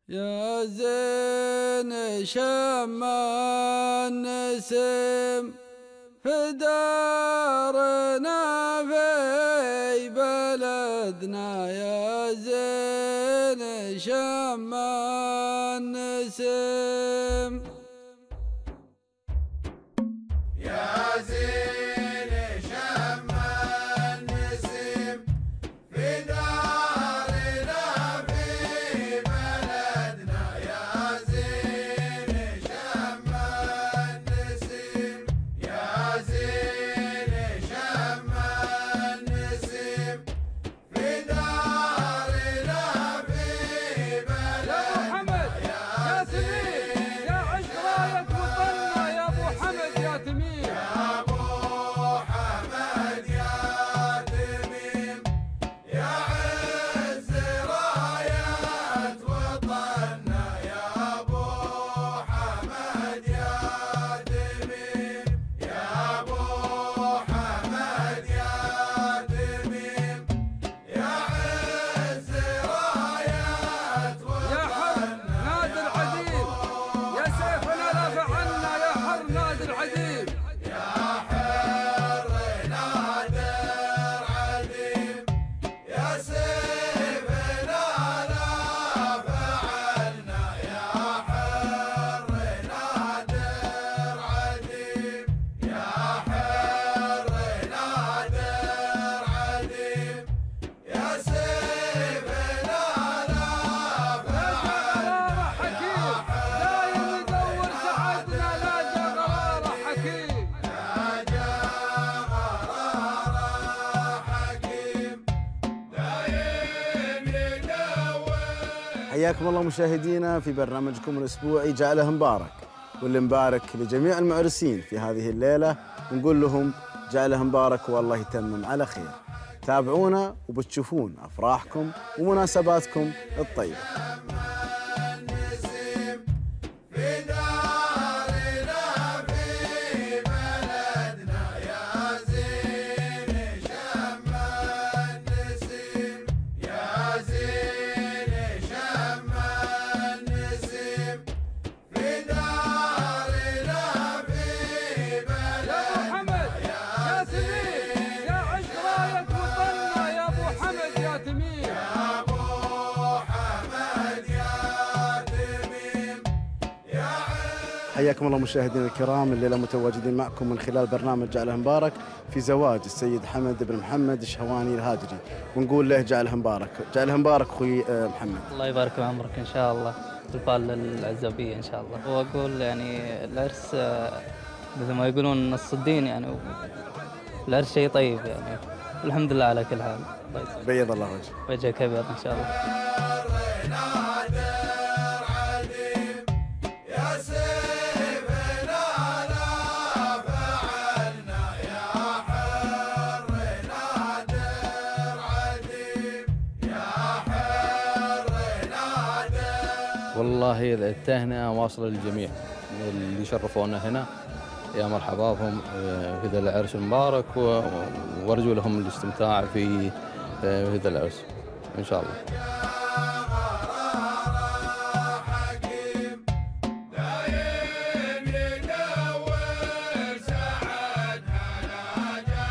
يا زين شما النسم في دارنا في بلدنا، يا زين شما النسم. يا زين شما النسم في دارنا في بلدنا، يا زين شما النسم. يا زين شما النسم في دارنا في بلدنا، يا سمير يا عشق راية وطننا، يا ابو حمد يا تميم، يا ابو حمد يا تميم، يا عز راية وطننا، يا ابو حمد يا تميم، يا ابو حمد يا تميم، يا عز راية يا حر نادي العديم، يا سيفنا دافع عنا، يا حر نادي العديم. يا حر نادر عديم، يا سيفنا دافع عنا، يا حر نادر عديم، يا حر نادر عديم، يا سيفنا دافع قراره حكيم دايم يدور سعدنا، لا جا قراره حكيم. حياكم الله مشاهدينا في برنامجكم الأسبوعي جعله مبارك، واللي مبارك لجميع المعرسين في هذه الليلة، ونقول لهم جعله مبارك والله يتمم على خير. تابعونا وبتشوفون أفراحكم ومناسباتكم الطيبة. النسم في دارنا في بلدنا، يا زين شما النسم، يا زين شما النسم في دارنا في يا ابو بلدنا، حمد يا سمير يا عشق راية وطننا، يا ابو حمد يا تميم، يا ابو حمد يا تميم، يا حياكم الله مشاهدينا الكرام، الليلة متواجدين معكم من خلال برنامج جعله مبارك في زواج السيد حمد بن محمد الشهواني الهاجري، ونقول له جعله مبارك. جعله مبارك أخوي محمد. الله يبارك بعمرك ان شاء الله، الفال العزبيه ان شاء الله. واقول يعني العرس مثل ما يقولون نص الدين يعني، العرس شيء طيب يعني، الحمد لله على كل حال. الله يسلمك. بيض الله وجهك. وجهك ابيض ان شاء الله. نادر عديم، يا سيفنا دافع عنا، يا حر نادر عديم، يا حر نادر. والله التهنئة واصلة للجميع اللي شرفونا هنا، يا مرحبا بهم في ذا العرس المبارك، وارجو لهم الاستمتاع في هذا العرس ان شاء الله. حكيم دايم يدور سعدنا، ناجى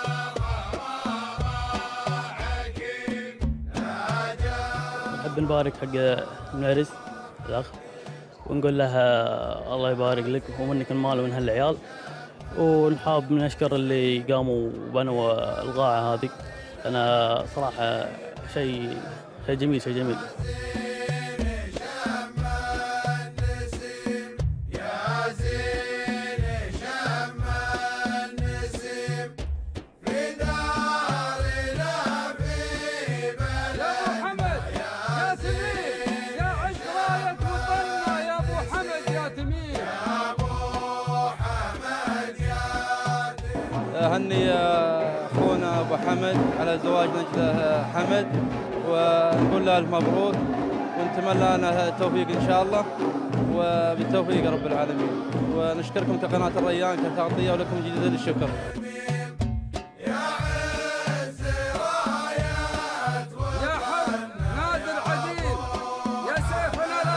حكيم ناجى. نحب نبارك حق المعرس الأخ، ونقول له الله يبارك لك ومنك المال ومن هالعيال، ونحاب نشكر اللي قاموا وبنوا القاعة هذه. أنا صراحة شيء جميل، شيء جميل. زين شما النسم، يا زين شما النسم في دارنا في يا ابو بلدنا، حمد يا سمير يا عشق راية وطننا، يا ابو حمد يا تميم. يا ابو حمد يا هني اخونا ابو حمد على زواج نجله حمد، ونقول له الف مبروك، ونتمنى له التوفيق ان شاء الله، وبالتوفيق يا رب العالمين. ونشكركم كقناه الريان كتغطيه، ولكم جزيل الشكر. يا عز راية يا حر نادي العديم، يا سيفنا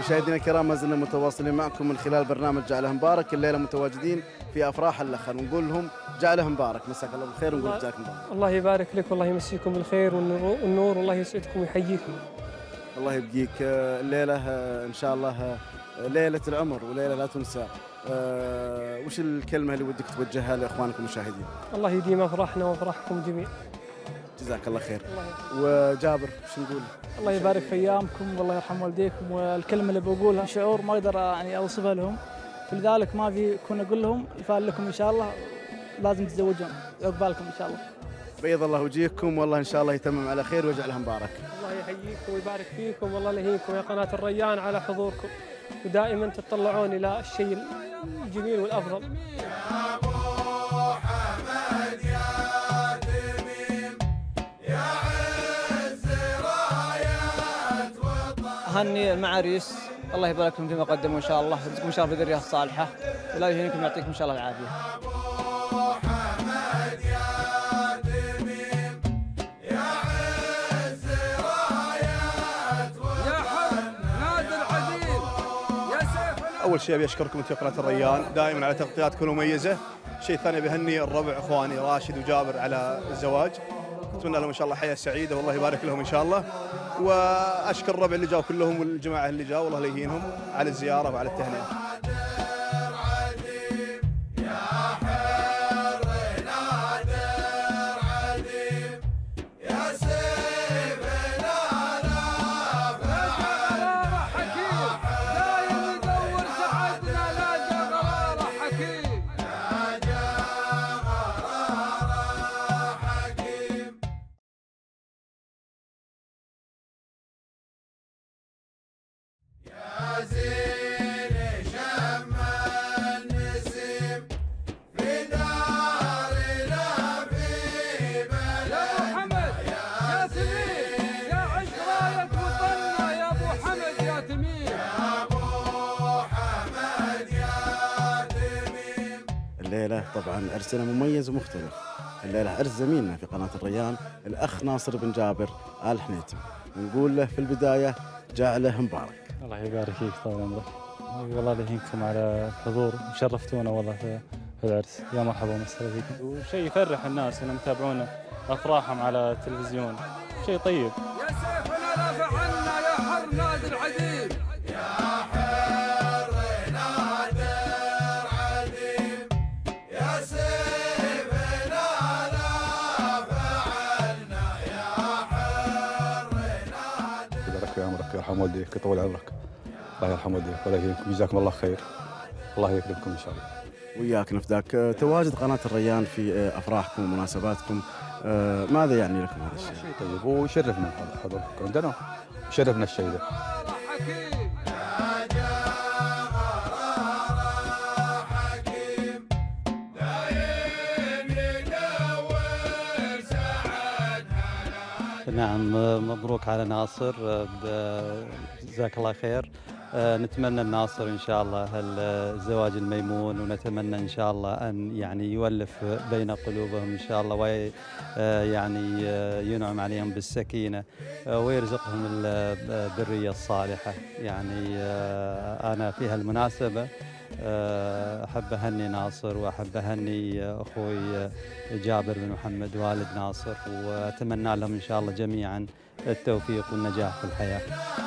مشاهدينا الكرام، ما زلنا متواصلين معكم من خلال برنامج جعله مبارك. الليله متواجدين في افراح اللخن ونقول لهم جعله مبارك. مساك الله بالخير ونقول جزاك مبارك. الله يبارك لك والله يمسيكم بالخير والنور والله يسعدكم ويحييكم. الله يبقيك. الليله ان شاء الله ليله العمر وليله لا تنسى. وش الكلمه اللي ودك توجهها لاخوانكم المشاهدين؟ الله يديم افراحنا وافراحكم جميعا. جزاك الله خير. وجابر وش نقول؟ الله يبارك في ايامكم والله يرحم والديكم، والكلمه اللي بقولها شعور ما اقدر يعني اوصفها لهم، فلذلك ما في كون اقول لهم يفعل لكم ان شاء الله لازم تتزوجون عقبالكم ان شاء الله. بيض الله وجيهكم والله ان شاء الله يتمم على خير ويجعلها مبارك. الله يحييكم ويبارك فيكم والله يهينكم يا قناه الريان على حضوركم، ودائما تطلعون الى الشيء الجميل والافضل. أهني المعاريس الله يبارك لهم فيما قدموا إن شاء الله، يرزقكم إن شاء الله بذرية صالحة، ولا يهينكم يعطيكم إن شاء الله العافية. أول شيء أبي أشكركم في قناة الريان دائما على تغطياتكم المميزة. الشيء الثاني بهني الربع إخواني راشد وجابر على الزواج، أتمنى لهم إن شاء الله حياة سعيدة والله يبارك لهم إن شاء الله. وأشكر الربع اللي جاوا كلهم والجماعة اللي جاوا والله يهينهم على الزيارة وعلى التهنئة. الليلة طبعا عرسنا مميز ومختلف. الليلة عرس زميلنا في قناة الريان الأخ ناصر بن جابر آل حنيتم، نقول له في البداية جعله مبارك. الله يبارك فيك طال عمرك، والله يهينكم على الحضور، شرفتونا والله في العرس. يا مرحبا ومسهلا فيكم، وشيء يفرح الناس انهم يتابعون افراحهم على التلفزيون، شيء طيب. يا سيفنا دافع عنا يا حر نادي العديم، يا حر نادي العديم، يا سيفنا دافع عنا يا حر نادي. يبارك في عمرك، يرحم والديك، يطول عمرك، الله يرحم والديك ولا يهينكم، جزاكم الله خير، الله يكرمكم ان شاء الله. وياك نفداك. تواجد قناة الريان في أفراحكم ومناسباتكم، ماذا يعني لكم هذا الشيء؟ شيء طيب ويشرفنا حضوركم عندنا، يشرفنا الشيء ذا. نعم مبروك على ناصر، جزاك الله خير. نتمنى الناصر إن شاء الله الزواج الميمون، ونتمنى إن شاء الله أن يعني يولف بين قلوبهم إن شاء الله، ويعني ينعم عليهم بالسكينة ويرزقهم الذرية الصالحة. يعني أنا في هالمناسبة أحب أهني ناصر، وأحب أهني أخوي جابر بن محمد والد ناصر، وأتمنى لهم إن شاء الله جميعا التوفيق والنجاح في الحياة.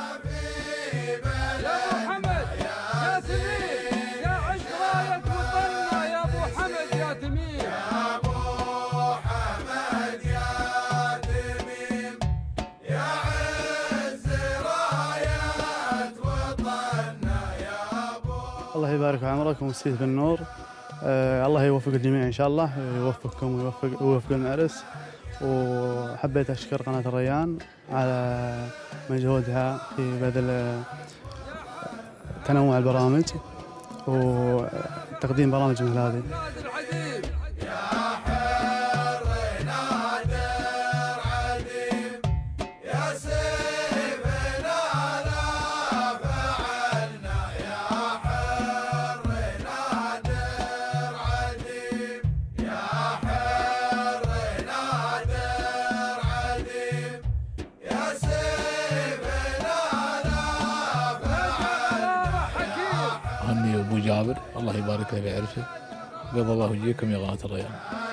الله يبارك في عمرك ومسيك بالنور. الله يوفق الجميع إن شاء الله، يوفقكم ويوفق العرس. وحبيت أشكر قناة الريان على مجهودها في بذل تنوع البرامج وتقديم برامج مثل هذه. أهني أبو جابر الله يبارك له بعرسه، بيض الله وجهكم يا قناة الريان.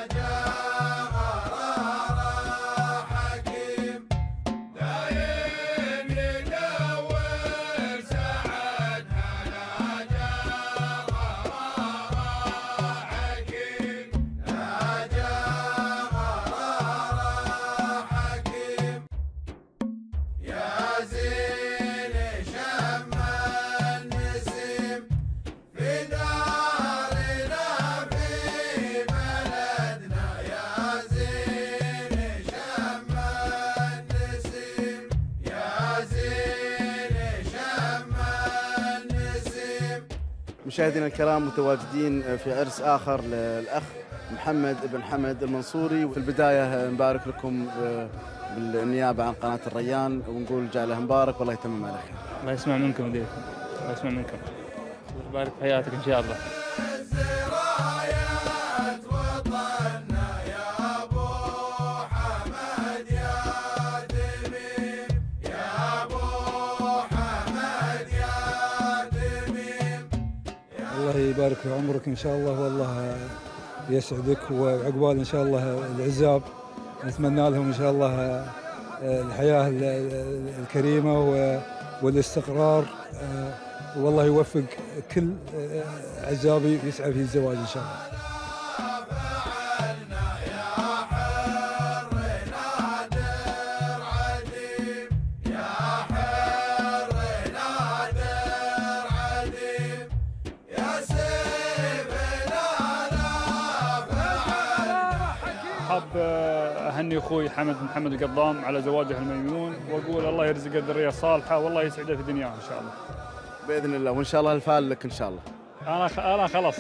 مشاهدينا الكرام، متواجدين في عرس آخر للأخ محمد بن حمد المنصوري. وفي البداية نبارك لكم بالنيابة عن قناة الريان ونقول جعله مبارك والله يتمم على خير. الله يسمع منكم وديكم، الله يسمع منكم، الله يبارك في حياتك إن شاء الله. الله يبارك في عمرك إن شاء الله، والله يسعدك، وعقبال إن شاء الله العزاب نتمنى لهم إن شاء الله الحياة الكريمة والاستقرار، والله يوفق كل عزابي يسعى في الزواج إن شاء الله. حاب اهني اخوي حمد بن حمد القضام على زواجه الميمون، واقول الله يرزقه الذريه الصالحه والله يسعده في دنياه ان شاء الله. باذن الله، وان شاء الله الفال لك ان شاء الله. انا خلص.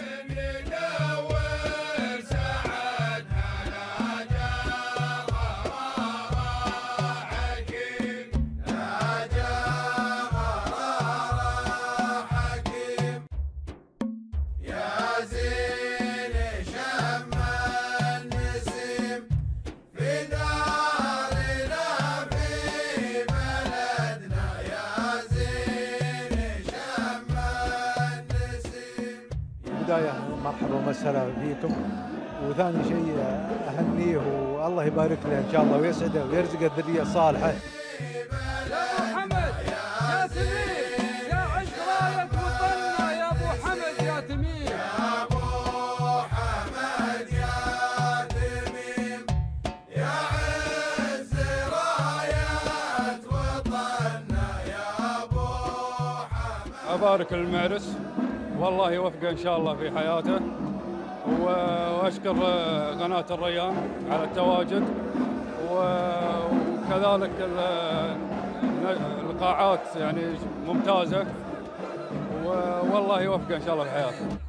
بداية مرحبا ومسهلا فيكم، وثاني شيء أهنيه والله يبارك له إن شاء الله ويسعده ويرزقه الذرية الصالحة. يا أبو حمد يا تميم، يا عز راية وطننا يا أبو حمد يا تميم، يا أبو حمد يا تميم، يا عز راية وطننا يا أبو حمد. أبارك المعرس والله يوفقه إن شاء الله في حياته، وأشكر قناة الريان على التواجد، وكذلك القاعات يعني ممتازة، والله يوفقه إن شاء الله في حياته.